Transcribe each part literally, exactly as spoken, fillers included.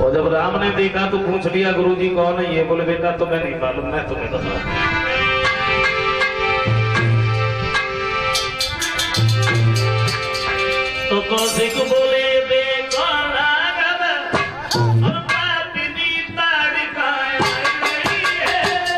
और जब राम ने देखा तो पूछ लिया गुरुजी कौन है ये? बोले बेटा तुम्हें नहीं मालूम, मैं तुम्हें बताऊं। तो कौशिक बोले देखो राघव और पापिनी ताड़िकाएं गई है।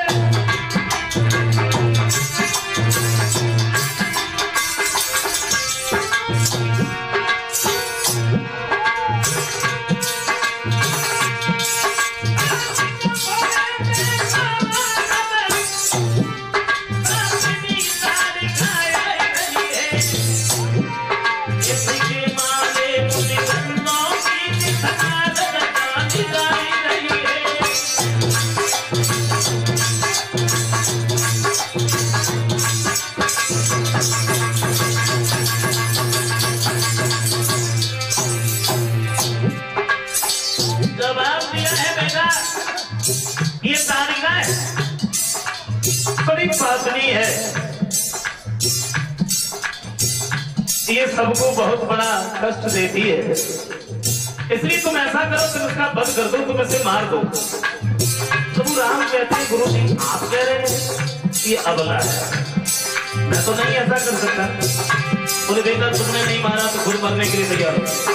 ये तारिका है, बड़ी पासनी है, ये सबको बहुत बड़ा कष्ट देती है, इसलिए तुम ऐसा करो तुम उसका बंद कर दो, तुम इसे मार दो। प्रभु राम कहते हैं गुरु जी आप कह रहे हैं ये अबला है, मैं तो नहीं ऐसा कर सकता। बोले बेटा तुमने नहीं मारा तो खुद मरने के लिए तैयार हो।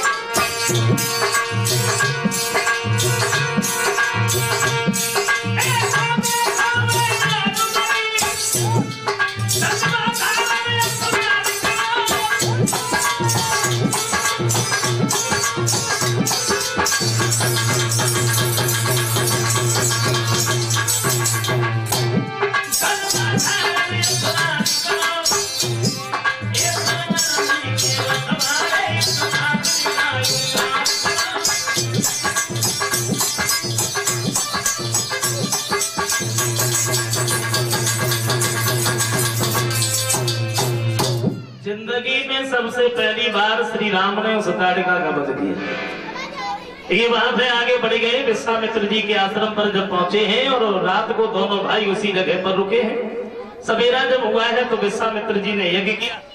जिंदगी में सबसे पहली बार श्री राम ने उस ताड़िका का वध किया। ये वहां से आगे बढ़ गए, विश्वामित्र जी के आश्रम पर जब पहुंचे हैं और रात को दोनों भाई उसी जगह पर रुके हैं। सवेरा जब हुआ है तो विश्वामित्र जी ने यज्ञ किया।